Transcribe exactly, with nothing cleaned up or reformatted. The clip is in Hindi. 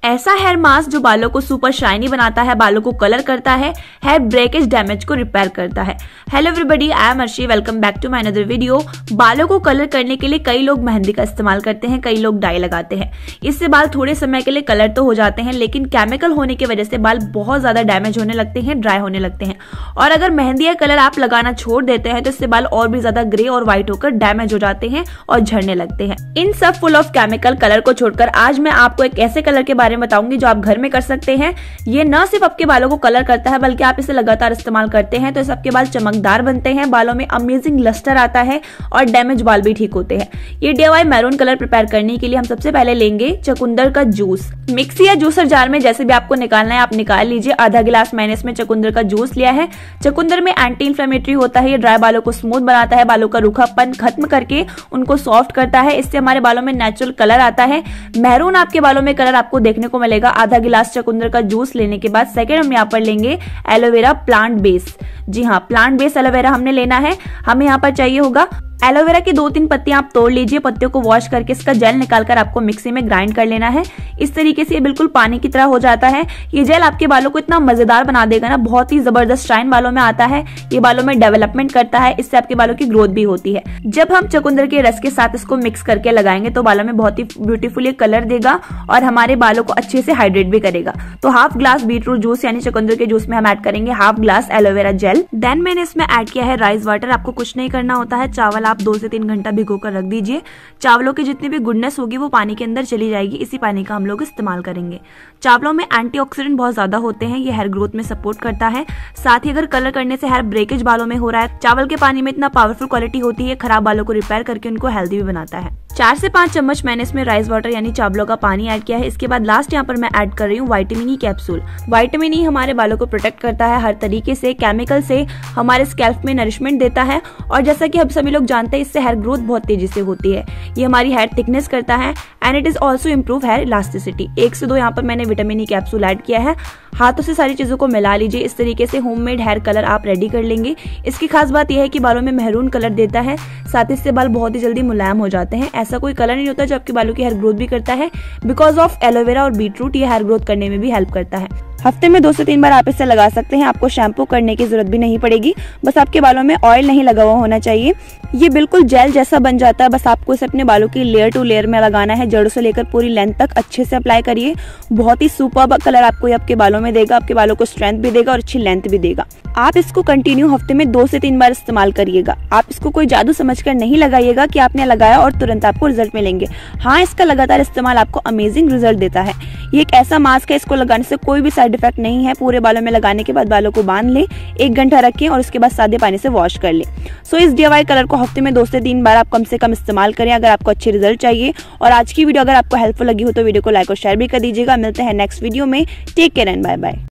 ऐसा हेयर मास्क जो बालों को सुपर शाइनी बनाता है, बालों को कलर करता है, हेयर ब्रेकेज डैमेज को रिपेयर करता है। Hello everybody, I am Arshi, welcome back to my another video. बालों को कलर करने के लिए कई लोग मेहंदी का इस्तेमाल करते हैं, कई लोग डाई लगाते हैं। इससे बाल थोड़े समय के लिए कलर तो हो जाते हैं, लेकिन केमिकल होने की वजह से बाल बहुत ज्यादा डैमेज होने लगते हैं, ड्राई होने लगते हैं। और अगर मेहंदी या कलर आप लगाना छोड़ देते हैं तो इससे बाल और भी ज्यादा ग्रे और व्हाइट होकर डैमेज हो जाते हैं और झड़ने लगते हैं। इन सब फुल ऑफ केमिकल कलर को छोड़कर आज मैं आपको एक ऐसे कलर के बारे में बताऊंगी जो आप घर में कर सकते हैं। ये न सिर्फ आपके बालों को कलर करता है, बल्कि आप इसे लगातार इस्तेमाल करते हैं तो इससे आपके बाल चमकदार बनते हैं, बालों में अमेजिंग लस्टर आता है और डैमेज बाल भी ठीक होते हैं। ये डीआईवाई मैरून कलर प्रिपेयर करने के लिए हम सबसे पहले लेंगे चुकंदर का जूस। मिक्सी या जूसर जार में जैसे भी आपको निकालना है आप निकाल लीजिए। आधा गिलास मैंने इसमें चुकंदर का जूस लिया है। चुकंदर में एंटी इंफ्लेमेटरी होता है, ये ड्राई बालों को स्मूथ बनाता है, बालों का रूखापन खत्म करके उनको सॉफ्ट करता है। इससे हमारे बालों में नेचुरल कलर आता है। मैरून आपके बालों में कलर आपको देखने को मिलेगा। आधा गिलास चुकंदर का जूस लेने के बाद सेकंड हम यहाँ पर लेंगे एलोवेरा प्लांट बेस। जी हाँ, प्लांट बेस एलोवेरा हमने लेना है। हमें यहाँ पर चाहिए होगा एलोवेरा की दो तीन पत्तियां आप तोड़ लीजिए। पत्तियों को वॉश करके इसका जेल निकालकर आपको मिक्सी में ग्राइंड कर लेना है। इस तरीके से ये बिल्कुल पानी की तरह हो जाता है। ये जेल आपके बालों को इतना मजेदार बना देगा ना, बहुत ही जबरदस्त शाइन बालों में आता है। ये बालों में डेवलपमेंट करता है, इससे आपके बालों की ग्रोथ भी होती है। जब हम चुकंदर के रस के साथ इसको मिक्स करके लगाएंगे तो बालों में बहुत ही ब्यूटीफुल ये कलर देगा और हमारे बालों को अच्छे से हाइड्रेट भी करेगा। तो हाफ ग्लास बीटरूट जूस यानी चुकंदर के जूस में हम ऐड करेंगे half glass aloe vera gel. Then मैंने इसमें ऐड किया है राइस वाटर। आपको कुछ नहीं करना होता है, चावल आप दो से तीन घंटा भिगो कर रख दीजिए। चावलों की जितनी भी गुडनेस होगी वो पानी के अंदर चली जाएगी। इसी पानी का हम लोग इस्तेमाल करेंगे। चावलों में एंटीऑक्सीडेंट बहुत ज्यादा होते हैं, ये हेयर ग्रोथ में सपोर्ट करता है। साथ ही अगर कलर करने से हेयर ब्रेकेज बालों में हो रहा है, चावल के पानी में इतना पावरफुल क्वालिटी होती है, खराब बालों को रिपेयर करके उनको हेल्दी भी बनाता है। चार से पांच चम्मच मैंने इसमें राइस वाटर यानी चावलों का पानी ऐड किया है। इसके बाद लास्ट यहाँ पर मैं ऐड कर रही हूँ vitamin E capsule. Vitamin E हमारे बालों को प्रोटेक्ट करता है हर तरीके से, केमिकल से हमारे स्कैल्प में नरिशमेंट देता है और जैसा कि हम सभी लोग जानते हैं इससे हेयर ग्रोथ बहुत तेजी से होती है। ये हमारी हेयर थिकनेस करता है and it is also improve hair elasticity. एक से दो यहाँ पर मैंने विटामिन ई कैप्सूल ऐड किया है। हाथों से सारी चीजों को मिला लीजिए। इस तरीके से होममेड हेयर कलर आप रेडी कर लेंगे। इसकी खास बात यह है कि बालों में मैरून कलर देता है, साथ ही इससे बाल बहुत ही जल्दी मुलायम हो जाते हैं। ऐसा कोई कलर नहीं होता जो आपके बालों की हेयर ग्रोथ भी करता है। बिकॉज ऑफ एलोवेरा और बीटरूट ये हेयर ग्रोथ करने में भी हेल्प करता है। हफ्ते में दो से तीन बार आप इसे लगा सकते हैं। आपको शैम्पू करने की जरूरत भी नहीं पड़ेगी, बस आपके बालों में ऑयल नहीं लगा हुआ होना चाहिए। ये बिल्कुल जेल जैसा बन जाता है। बस आपको इसे अपने बालों की लेयर टू लेयर में लगाना है, जड़ों से लेकर पूरी लेंथ तक अच्छे से अप्लाई करिए। बहुत ही सुपर्ब कलर आपको ये आपके बालों में देगा, आपके बालों को स्ट्रेंथ भी देगा और अच्छी लेंथ भी देगा। आप इसको कंटिन्यू हफ्ते में दो से तीन बार इस्तेमाल करिएगा। आप इसको कोई जादू समझकर नहीं लगाइएगा कि आपने लगाया और तुरंत आपको रिजल्ट मिलेंगे। हाँ, इसका लगातार इस्तेमाल आपको अमेजिंग रिजल्ट देता है। ये एक ऐसा मास्क है, इसको लगाने से कोई भी साइड इफेक्ट नहीं है। पूरे बालों में लगाने के बाद बालों को बांध लें, एक घंटा रखें और उसके बाद सादे पानी से वॉश कर लें। सो इस डीआईवाई कलर को हफ्ते में दो से तीन बार आप कम से कम इस्तेमाल करें अगर आपको अच्छे रिजल्ट चाहिए। और आज की वीडियो अगर आपको हेल्पफुल लगी हो तो वीडियो को लाइक और शेयर भी कर दीजिएगा। मिलते हैं नेक्स्ट वीडियो में। Take care and bye bye.